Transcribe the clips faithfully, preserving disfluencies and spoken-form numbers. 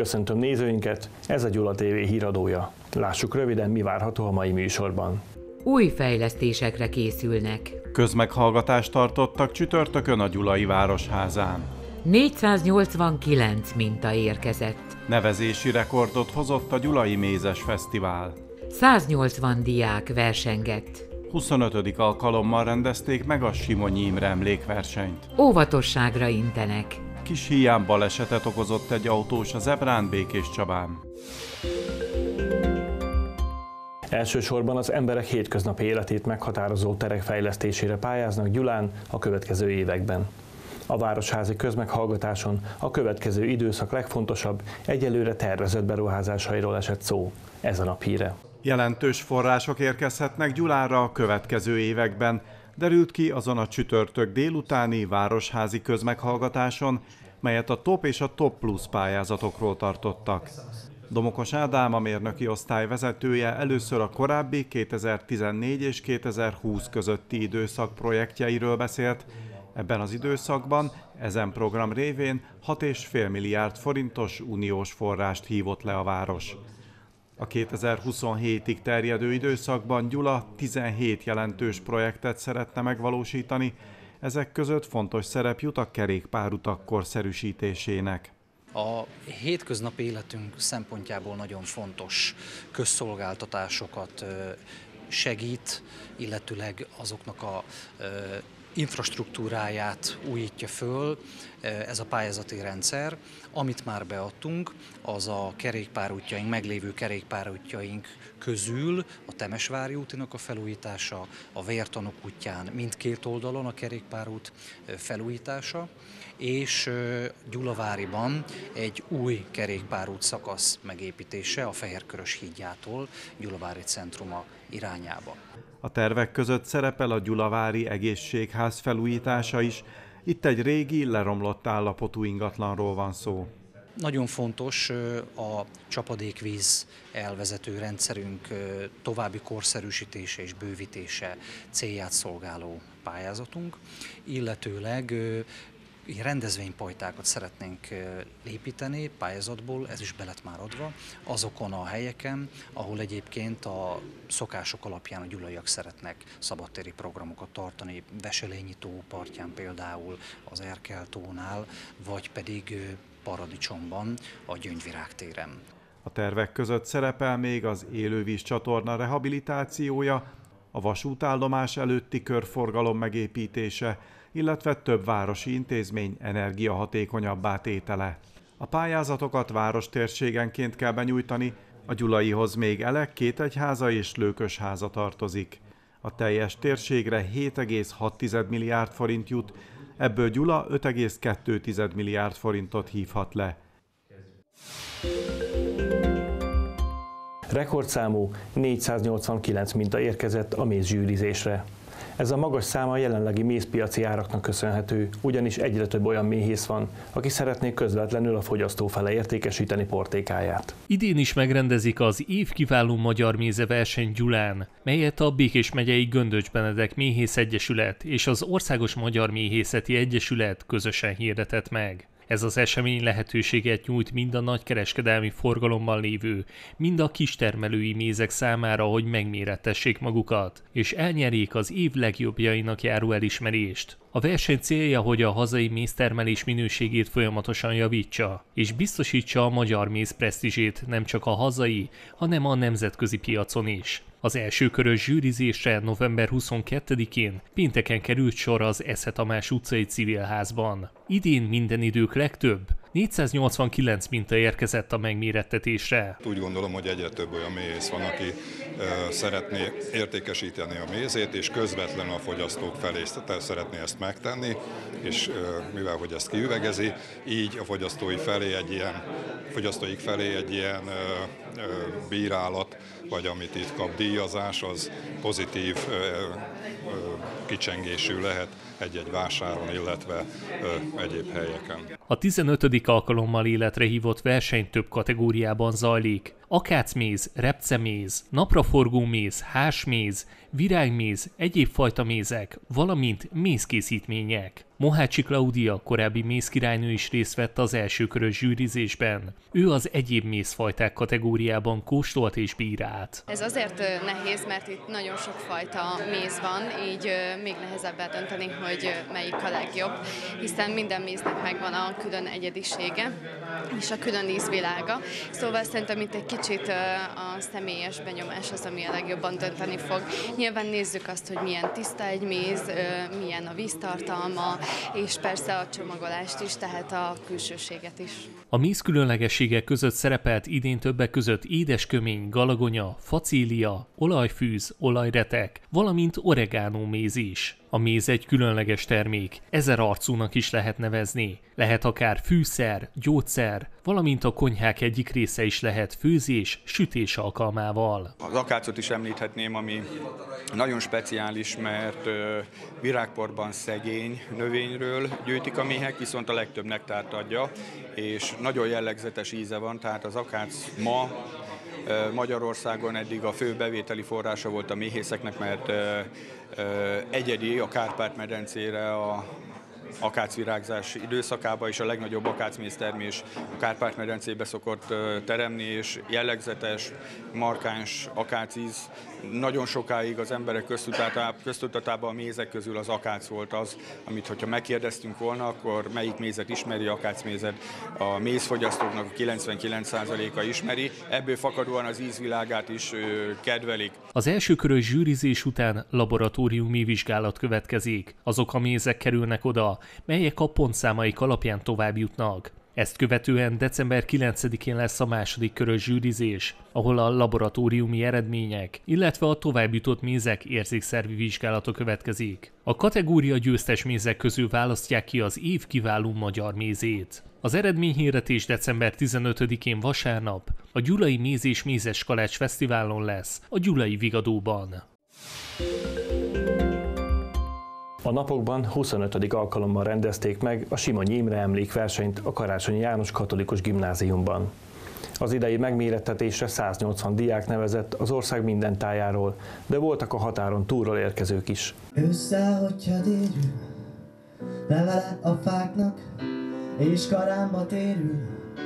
Köszöntöm nézőinket, ez a Gyula té vé híradója. Lássuk röviden, mi várható a mai műsorban. Új fejlesztésekre készülnek. Közmeghallgatást tartottak csütörtökön a Gyulai Városházán. négyszáznyolcvankilenc minta érkezett. Nevezési rekordot hozott a Gyulai Mézes Fesztivál. száznyolcvan diák versengett. huszonötödik alkalommal rendezték meg a Simonyi Imre emlékversenyt. Óvatosságra intenek. Kis híján balesetet okozott egy autós a zebrán Békéscsabán. Elsősorban az emberek hétköznapi életét meghatározó terek fejlesztésére pályáznak Gyulán a következő években. A városházi közmeghallgatáson a következő időszak legfontosabb, egyelőre tervezett beruházásairól esett szó. Ez a nap híre. Jelentős források érkezhetnek Gyulára a következő években, derült ki azon a csütörtök délutáni városházi közmeghallgatáson, melyet a Top és a Top Plus pályázatokról tartottak. Domokos Ádám, a mérnöki osztály vezetője először a korábbi kétezer-tizennégy és kétezer-húsz közötti időszak projektjeiről beszélt. Ebben az időszakban ezen program révén hat egész öt milliárd forintos uniós forrást hívott le a város. A kétezer-huszonhétig terjedő időszakban Gyula tizenhét jelentős projektet szeretne megvalósítani, ezek között fontos szerep jut a kerékpárutak korszerűsítésének. A hétköznapi életünk szempontjából nagyon fontos közszolgáltatásokat segít, illetőleg azoknak a infrastruktúráját újítja föl ez a pályázati rendszer. Amit már beadtunk, az a kerékpárútjaink, meglévő kerékpárútjaink közül a Temesvári útinak a felújítása, a Vértanúk útján mindkét oldalon a kerékpárút felújítása, és Gyulaváriban egy új kerékpárút szakasz megépítése a Fehérkörös hídjától Gyulavári centruma irányába. A tervek között szerepel a Gyulavári egészségház felújítása is. Itt egy régi, leromlott állapotú ingatlanról van szó. Nagyon fontos a csapadékvíz elvezető rendszerünk további korszerűsítése és bővítése célját szolgáló pályázatunk, illetőleg rendezvénypajtákat szeretnénk építeni pályázatból, ez is be lett már adva, azokon a helyeken, ahol egyébként a szokások alapján a gyulaiak szeretnek szabadtéri programokat tartani, Veselényi tó partján például, az Erkel tónál, vagy pedig Paradicsomban, a Gyöngyvirág téren. A tervek között szerepel még az élővíz csatorna rehabilitációja, a vasútállomás előtti körforgalom megépítése, illetve több városi intézmény energiahatékonyabbá tétele. A pályázatokat várostérségenként kell benyújtani, a Gyulaihoz még Elek, Kétegyháza és Lőkösháza tartozik. A teljes térségre hét egész hat milliárd forint jut, ebből Gyula öt egész kettő milliárd forintot hívhat le. Rekordszámú négyszáznyolcvankilenc minta érkezett a mézzsűrizésre. Ez a magas szám a jelenlegi mézpiaci áraknak köszönhető, ugyanis egyre több olyan méhész van, aki szeretné közvetlenül a fogyasztó fele értékesíteni portékáját. Idén is megrendezik az Év kiváló magyar méze verseny Gyulán, melyet a Békés megyei Göndöcs Benedek Méhész Egyesület és az Országos Magyar Méhészeti Egyesület közösen hirdetett meg. Ez az esemény lehetőséget nyújt mind a nagykereskedelmi forgalomban lévő, mind a kistermelői mézek számára, hogy megmérettessék magukat, és elnyerjék az év legjobbjainak járó elismerést. A verseny célja, hogy a hazai méztermelés minőségét folyamatosan javítsa, és biztosítsa a magyar méz presztízsét nem csak a hazai, hanem a nemzetközi piacon is. Az első körös zsűrizésre november huszonkettedikén pénteken került sor az Esze Tamás utcai civilházban. Idén minden idők legtöbb, négyszáznyolcvankilenc minta érkezett a megmérettetésre. Úgy gondolom, hogy egyre több olyan méhész van, aki e, szeretné értékesíteni a mézét, és közvetlenül a fogyasztók felé szeretné ezt megtenni, és e, mivel hogy ezt kiüvegezi, így a fogyasztói felé egy ilyen, fogyasztóik felé egy ilyen e, e, bírálat, vagy amit itt kap díjazás, az pozitív e, e, kicsengésű lehet. egy-egy vásáron, illetve egyéb helyeken. A tizenötödik alkalommal életre hívott verseny több kategóriában zajlik. Akácméz, repceméz, napraforgó méz, hásméz, virágméz, egyéb fajta mézek, valamint mézkészítmények. Mohácsi Klaudia, korábbi mézkirálynő is részt vett az első körös zsűrizésben. Ő az egyéb mézfajták kategóriában kóstolt és bírált. Ez azért nehéz, mert itt nagyon sok fajta méz van, így még nehezebb eldönteni, hogy melyik a legjobb, hiszen minden méznek megvan a külön egyedisége és a külön ízvilága. Szóval szerintem itt egy kicsit a személyes benyomás az, ami a legjobban dönteni fog. Nyilván nézzük azt, hogy milyen tiszta egy méz, milyen a víztartalma, és persze a csomagolást is, tehát a külsőséget is. A méz különlegességek között szerepelt idén többek között édeskömény, galagonya, facília, olajfűz, olajretek, valamint oregánó méz is. A méz egy különleges termék, ezer arcúnak is lehet nevezni. Lehet akár fűszer, gyógyszer, valamint a konyhák egyik része is lehet főzés, sütés alkalmával. Az akácot is említhetném, ami nagyon speciális, mert virágporban szegény növényről gyűjtik a méhek, viszont a legtöbb nektárt adja, és nagyon jellegzetes íze van, tehát az akác ma Magyarországon eddig a fő bevételi forrása volt a méhészeknek, mert egyedi a Kárpát-medencére a akácvirágzás időszakában is a legnagyobb akácméztermés a Kárpát-medencébe szokott teremni, és jellegzetes, markáns akácíz. Nagyon sokáig az emberek köztudatában a mézek közül az akác volt az, amit hogyha megkérdeztünk volna, akkor melyik mézet ismeri, akácmézet. A mézfogyasztóknak a kilencvenkilenc százaléka ismeri, ebből fakadóan az ízvilágát is kedvelik. Az első körös zsűrizés után laboratóriumi vizsgálat következik. Azok a mézek kerülnek oda, melyek a pontszámaik alapján tovább jutnak. Ezt követően december kilencedikén lesz a második körös zsűrizés, ahol a laboratóriumi eredmények, illetve a továbbjutott mézek érzékszervi vizsgálata következik. A kategória győztes mézek közül választják ki az év kiváló magyar mézét. Az eredményhirdetés december tizenötödikén vasárnap a Gyulai Méz és Mézes Kalács Fesztiválon lesz a Gyulai Vigadóban. A napokban huszonötödik alkalommal rendezték meg a Simonyi Imre emlékversenyt a Karácsonyi János Katolikus Gimnáziumban. Az idei megmérettetésre száznyolcvan diák nevezett az ország minden tájáról, de voltak a határon túlról érkezők is. Ősszel, hogyha dérül, levele a fáknak, és karámba térül,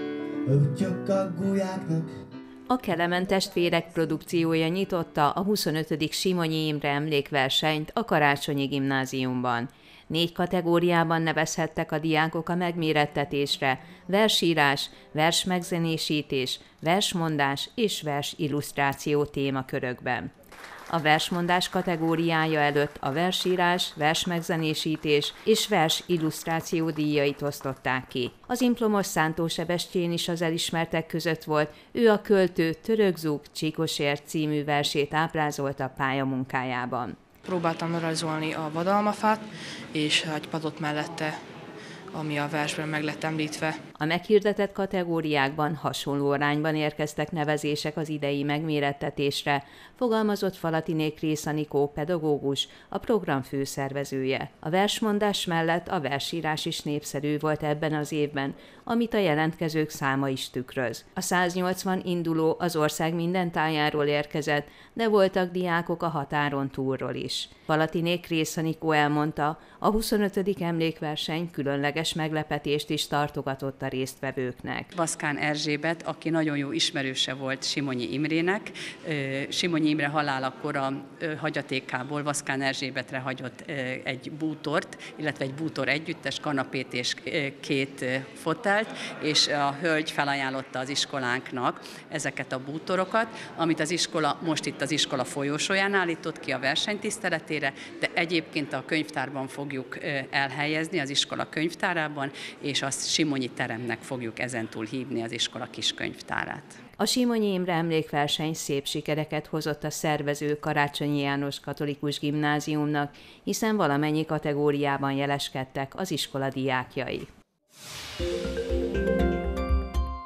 útjukkal gulyáknak. A Kelemen testvérek produkciója nyitotta a huszonötödik Simonyi Imre emlékversenyt a Karácsonyi Gimnáziumban. Négy kategóriában nevezhettek a diákok a megmérettetésre: versírás, versmegzenésítés, versmondás és versillusztráció témakörökben. A versmondás kategóriája előtt a versírás, versmegzenésítés és versillusztráció díjait osztották ki. Az implomos Szántó Sebestyén is az elismertek között volt, ő a költő Török Zug Csíkosért című versét ábrázolta pályamunkájában. Próbáltam rajzolni a vadalmafát és egy padot mellette, ami a versben meg lett említve. A meghirdetett kategóriákban hasonló arányban érkeztek nevezések az idei megmérettetésre, fogalmazott Falatiné Krész Anikó pedagógus, a program főszervezője. A versmondás mellett a versírás is népszerű volt ebben az évben, amit a jelentkezők száma is tükröz. A száznyolcvan induló az ország minden tájáról érkezett, de voltak diákok a határon túlról is. Falatiné Krész Anikó elmondta, a huszonötödik emlékverseny különleges meglepetést is tartogatott a résztvevőknek. Vaszkán Erzsébet, aki nagyon jó ismerőse volt Simonyi Imrének, Simonyi Imre halálakor a hagyatékából Vaszkán Erzsébetre hagyott egy bútort, illetve egy bútor együttes, kanapét és két fotelt, és a hölgy felajánlotta az iskolánknak ezeket a bútorokat, amit az iskola most itt az iskola folyósóján állított ki a verseny tiszteletére, de egyébként a könyvtárban fogjuk elhelyezni, az iskola könyvtárában, és azt Simonyi teremnek fogjuk ezentúl hívni az iskola kiskönyvtárát. A Simonyi Imre emlékverseny szép sikereket hozott a szervező Karácsonyi János Katolikus Gimnáziumnak, hiszen valamennyi kategóriában jeleskedtek az iskola diákjai.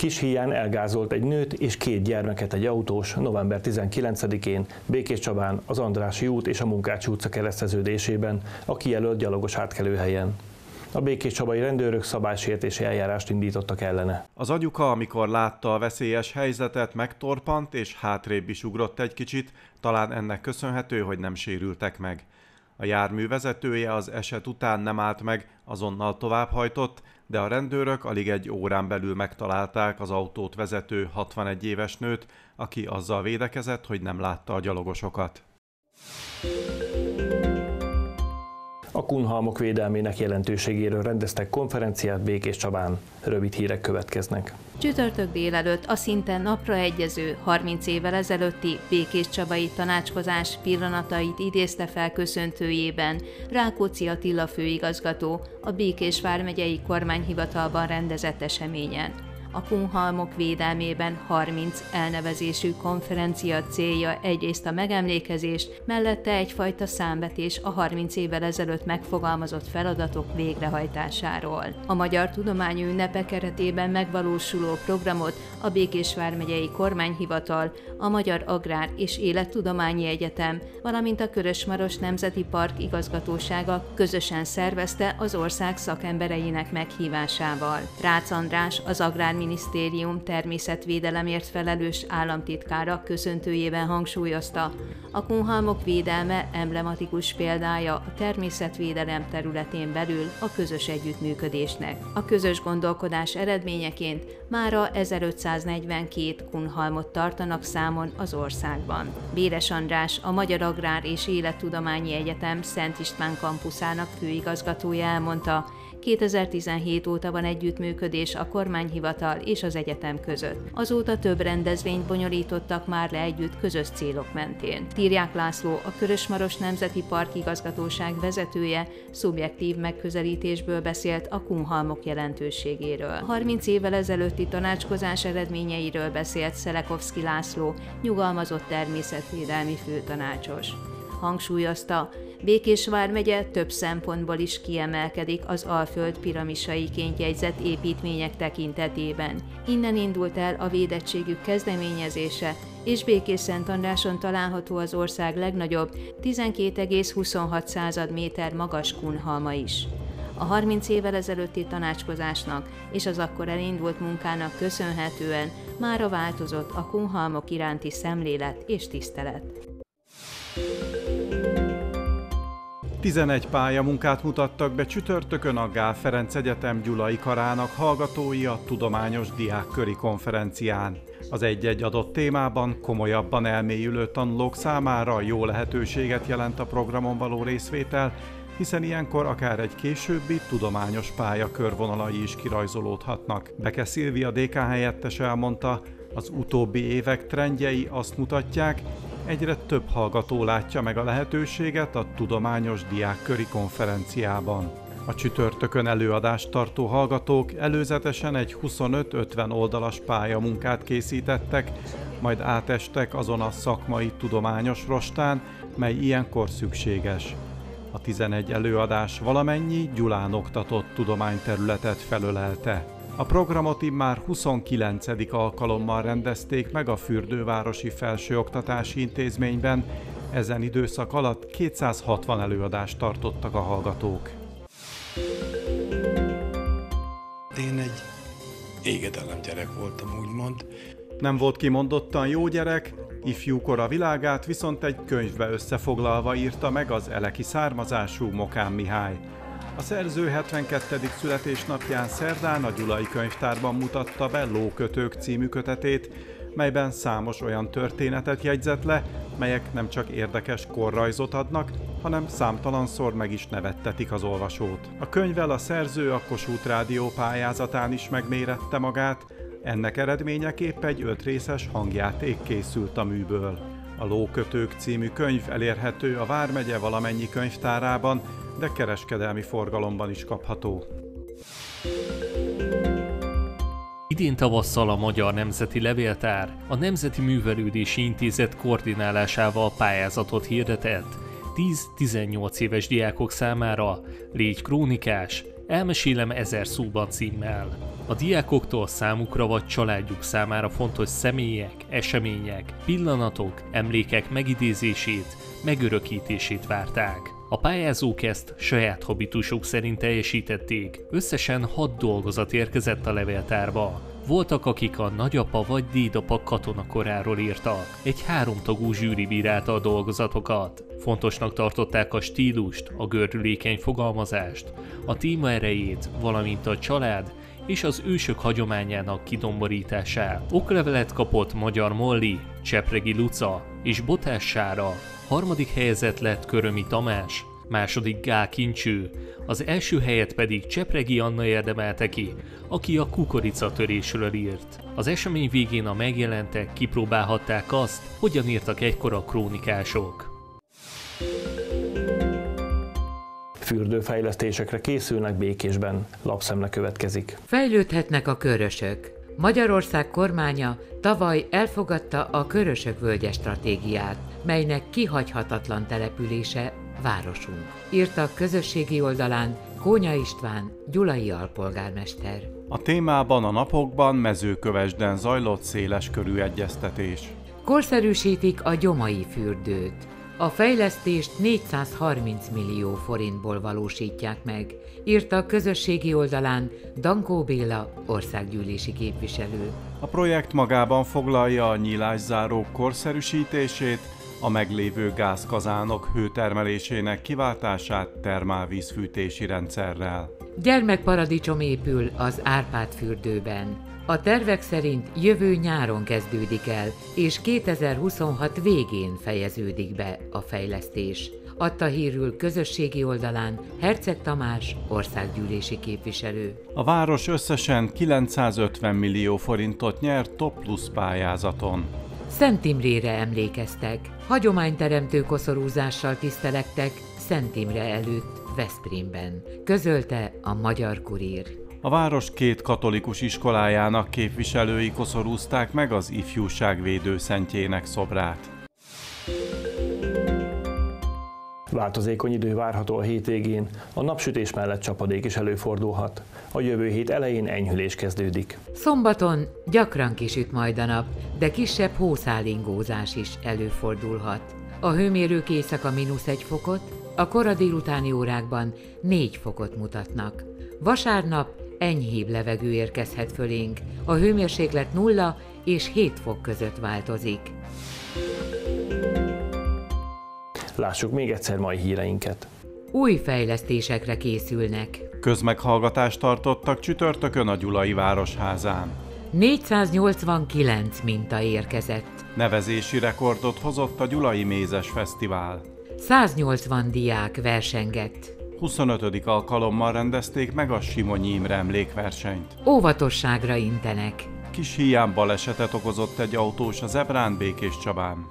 Kishíján elgázolt egy nőt és két gyermeket egy autós november tizenkilencedikén Békéscsabán az Andrássy út és a Munkácsi utca kereszteződésében a kijelölt gyalogos átkelőhelyen. A békéscsabai rendőrök szabálysértési eljárást indítottak ellene. Az anyuka, amikor látta a veszélyes helyzetet, megtorpant és hátrébb is ugrott egy kicsit, talán ennek köszönhető, hogy nem sérültek meg. A jármű vezetője az eset után nem állt meg, azonnal továbbhajtott, de a rendőrök alig egy órán belül megtalálták az autót vezető hatvanegy éves nőt, aki azzal védekezett, hogy nem látta a gyalogosokat. A kunhalmok védelmének jelentőségéről rendeztek konferenciát Békéscsabán. Rövid hírek következnek. Csütörtök délelőtt a szinte napra egyező harminc évvel ezelőtti békéscsabai tanácskozás pillanatait idézte fel köszöntőjében Rákóczi Attila főigazgató a Békés vármegyei kormányhivatalban rendezett eseményen. A kunhalmok védelmében harminc elnevezésű konferencia célja egyrészt a megemlékezés, mellette egyfajta számvetés a harminc évvel ezelőtt megfogalmazott feladatok végrehajtásáról. A Magyar Tudományi Ünnepek keretében megvalósuló programot a Békés vármegyei kormányhivatal, a Magyar Agrár és Élettudományi Egyetem, valamint a Körösmaros Nemzeti Park igazgatósága közösen szervezte az ország szakembereinek meghívásával. Rácz András, az Agrár Minisztérium természetvédelemért felelős államtitkára köszöntőjében hangsúlyozta, a kunhalmok védelme emblematikus példája a természetvédelem területén belül a közös együttműködésnek. A közös gondolkodás eredményeként mára ezerötszáznegyvenkét kunhalmot tartanak számon az országban. Béres András, a Magyar Agrár és Élettudományi Egyetem Szent István kampuszának főigazgatója elmondta, kétezer-tizenhét óta van együttműködés a kormányhivatal és az egyetem között. Azóta több rendezvényt bonyolítottak már le együtt közös célok mentén. Tirják László, a Körösmaros Nemzeti Park igazgatóság vezetője szubjektív megközelítésből beszélt a kunhalmok jelentőségéről. harminc évvel ezelőtti tanácskozás eredményeiről beszélt Szelekovszky László, nyugalmazott természetvédelmi főtanácsos. Hangsúlyozta, Békés vármegye több szempontból is kiemelkedik az Alföld piramisaiként jegyzett építmények tekintetében. Innen indult el a védettségük kezdeményezése, és Békés-Szentandráson található az ország legnagyobb, tizenkét egész huszonhat méter magas kunhalma is. A harminc évvel ezelőtti tanácskozásnak és az akkor elindult munkának köszönhetően mára változott a kunhalmok iránti szemlélet és tisztelet. tizenegy pályamunkát mutattak be csütörtökön a Gál Ferenc Egyetem Gyulai Karának hallgatói a tudományos diákköri konferencián. Az egy-egy adott témában komolyabban elmélyülő tanulók számára jó lehetőséget jelent a programon való részvétel, hiszen ilyenkor akár egy későbbi tudományos pálya körvonalai is kirajzolódhatnak. Beke Szilvia dé ká helyettes elmondta, az utóbbi évek trendjei azt mutatják, egyre több hallgató látja meg a lehetőséget a tudományos diákköri konferenciában. A csütörtökön előadást tartó hallgatók előzetesen egy huszonöt-ötven oldalas pályamunkát készítettek, majd átestek azon a szakmai tudományos rostán, mely ilyenkor szükséges. A tizenegy előadás valamennyi Gyulán oktatott tudományterületet felölelte. A programot immár huszonkilencedik alkalommal rendezték meg a Fürdővárosi Felsőoktatási Intézményben, ezen időszak alatt kétszázhatvan előadást tartottak a hallgatók. Én egy égedelem gyerek voltam, úgymond. Nem volt kimondottan jó gyerek, ifjúkora világát viszont egy könyvbe összefoglalva írta meg az eleki származású Mokán Mihály. A szerző hetvenkettedik születésnapján szerdán a Gyulai Könyvtárban mutatta be Lókötők című kötetét, melyben számos olyan történetet jegyzett le, melyek nem csak érdekes korrajzot adnak, hanem számtalanszor meg is nevettetik az olvasót. A könyvvel a szerző a Kossuth Rádió pályázatán is megmérette magát, ennek eredményeképp egy ötrészes hangjáték készült a műből. A Lókötők című könyv elérhető a vármegye valamennyi könyvtárában, de kereskedelmi forgalomban is kapható. Idén tavasszal a Magyar Nemzeti Levéltár a Nemzeti Művelődési Intézet koordinálásával pályázatot hirdetett tíz-tizennyolc éves diákok számára. Légy krónikás, Elmesélem ezer szóban címmel. A diákoktól számukra vagy családjuk számára fontos személyek, események, pillanatok, emlékek megidézését, megörökítését várták. A pályázók ezt saját habitusok szerint teljesítették, összesen hat dolgozat érkezett a levéltárba. Voltak, akik a nagyapa vagy dédapa katonakoráról írtak. Egy háromtagú zsűri bírálta a dolgozatokat. Fontosnak tartották a stílust, a gördülékeny fogalmazást, a téma erejét, valamint a család és az ősök hagyományának kidomborítását. Oklevelet kapott Magyar Molly, Csepregi Luca és Botás Sára. Harmadik helyezett lett Körömi Tamás, második Gál Kincső, az első helyet pedig Csepregi Anna érdemelte ki, aki a kukoricatörésről írt. Az esemény végén a megjelentek kipróbálhatták azt, hogyan írtak egykor a krónikások. Fürdőfejlesztésekre készülnek Békésben, lapszemle következik. Fejlődhetnek a körösök. Magyarország kormánya tavaly elfogadta a Körösök völgye stratégiát, melynek kihagyhatatlan települése városunk. Írta a közösségi oldalán Kónya István, gyulai alpolgármester. A témában a napokban Mezőkövesden zajlott széles körű egyeztetés. Korszerűsítik a gyomai fürdőt. A fejlesztést négyszázharminc millió forintból valósítják meg, írta a közösségi oldalán Dankó Béla, országgyűlési képviselő. A projekt magában foglalja a nyílászárók korszerűsítését, a meglévő gázkazánok hőtermelésének kiváltását termálvízfűtési rendszerrel. Gyermekparadicsom épül az Árpád fürdőben. A tervek szerint jövő nyáron kezdődik el, és kétezer-huszonhat végén fejeződik be a fejlesztés. Adta hírül közösségi oldalán Herceg Tamás, országgyűlési képviselő. A város összesen kilencszázötven millió forintot nyert Top Plus pályázaton. Szent Imrére emlékeztek, hagyományteremtő koszorúzással tisztelektek Szent Imre előtt Veszprémben, közölte a Magyar Kurír. A város két katolikus iskolájának képviselői koszorúzták meg az ifjúságvédő szentjének szobrát. Változékony idő várható a hétvégén, a napsütés mellett csapadék is előfordulhat. A jövő hét elején enyhülés kezdődik. Szombaton gyakran kisüt majd a nap, de kisebb hószálingózás is előfordulhat. A hőmérők éjszaka mínusz egy fokot, a kora délutáni órákban négy fokot mutatnak. Vasárnap enyhébb levegő érkezhet fölénk, a hőmérséklet nulla és hét fok között változik. Lássuk még egyszer mai híreinket. Új fejlesztésekre készülnek. Közmeghallgatást tartottak csütörtökön a Gyulai Városházán. négyszáznyolcvankilenc minta érkezett. Nevezési rekordot hozott a Gyulai Mézes Fesztivál. száznyolcvan diák versengett. huszonötödik alkalommal rendezték meg a Simonyi Imre emlékversenyt. Óvatosságra intenek. Kis híján balesetet okozott egy autós a zebrán Békéscsabán.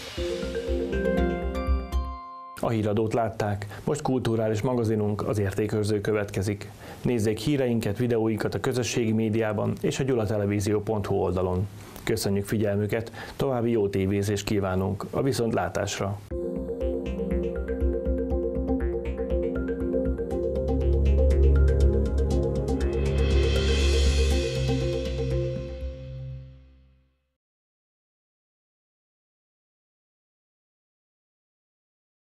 A híradót látták, most kulturális magazinunk, az Értékőrző következik. Nézzék híreinket, videóinkat a közösségi médiában és a gyulatelevízió pont hu oldalon. Köszönjük figyelmüket, további jó tévézést kívánunk, a viszontlátásra!